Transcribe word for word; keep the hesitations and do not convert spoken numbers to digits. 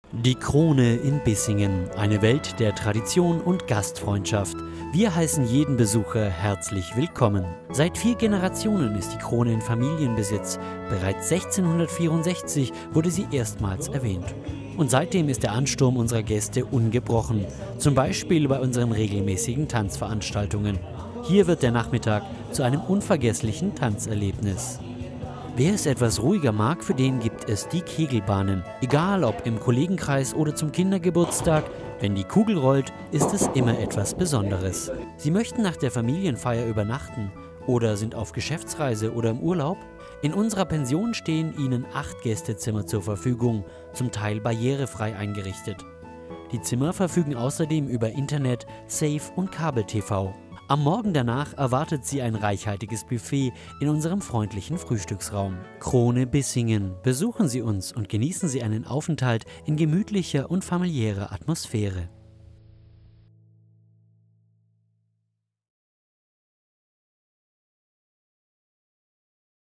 Die Krone in Bissingen, eine Welt der Tradition und Gastfreundschaft. Wir heißen jeden Besucher herzlich willkommen. Seit vier Generationen ist die Krone in Familienbesitz. Bereits sechzehnhundertvierundsechzig wurde sie erstmals erwähnt. Und seitdem ist der Ansturm unserer Gäste ungebrochen. Zum Beispiel bei unseren regelmäßigen Tanzveranstaltungen. Hier wird der Nachmittag zu einem unvergesslichen Tanzerlebnis. Wer es etwas ruhiger mag, für den gibt es die Kegelbahnen. Egal ob im Kollegenkreis oder zum Kindergeburtstag, wenn die Kugel rollt, ist es immer etwas Besonderes. Sie möchten nach der Familienfeier übernachten oder sind auf Geschäftsreise oder im Urlaub? In unserer Pension stehen Ihnen acht Gästezimmer zur Verfügung, zum Teil barrierefrei eingerichtet. Die Zimmer verfügen außerdem über Internet, Safe und Kabel-T V. Am Morgen danach erwartet Sie ein reichhaltiges Buffet in unserem freundlichen Frühstücksraum. Krone Bissingen. Besuchen Sie uns und genießen Sie einen Aufenthalt in gemütlicher und familiärer Atmosphäre.